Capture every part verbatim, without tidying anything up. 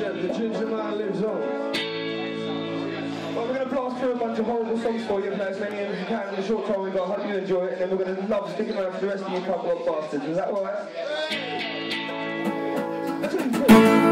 Yeah, the ginger man lives on. Well, we're going to blast through a bunch of horrible songs for you and play as many as you can in the short time we've got. I hope you enjoy it, and then we're going to love sticking around for the rest of you couple of bastards. Is that alright? That's what you think.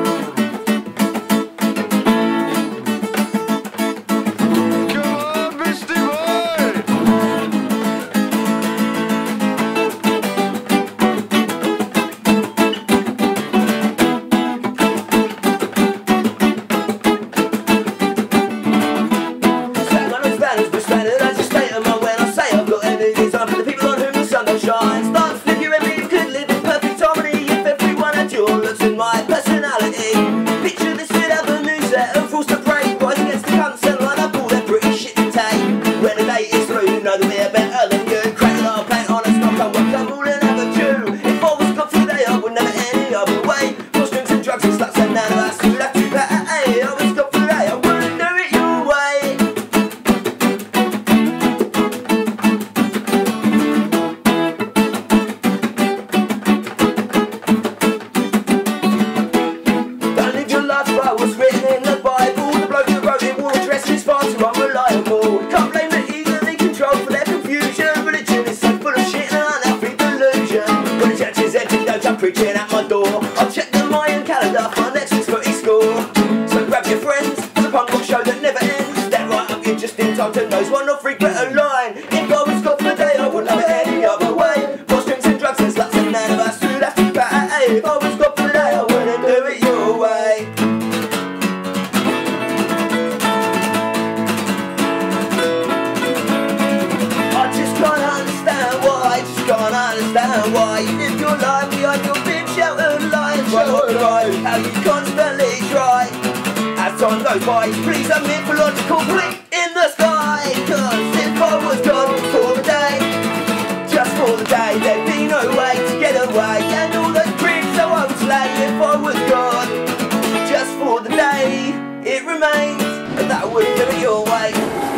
Preaching at my door, I'll check the Mayan calendar for next week's footy score. So grab your friends, it's a punk rock show that never ends. Step right up, you're just in time to nose one or three better line. If I was got for the day, I wouldn't have it any other way. More strings and drugs and sluts and none of us would have to pay. If I was got for the day, I wouldn't do it your way. I just can't understand why, just can't understand why you live your life behind your big sheltered lion show drive. How you constantly try, as time goes by, please a mythological blink in the sky. Cause if I was gone for the day, just for the day, there'd be no way to get away. And all those bricks I won't slay if I was gone, just for the day, it remains that I wouldn't do it your way.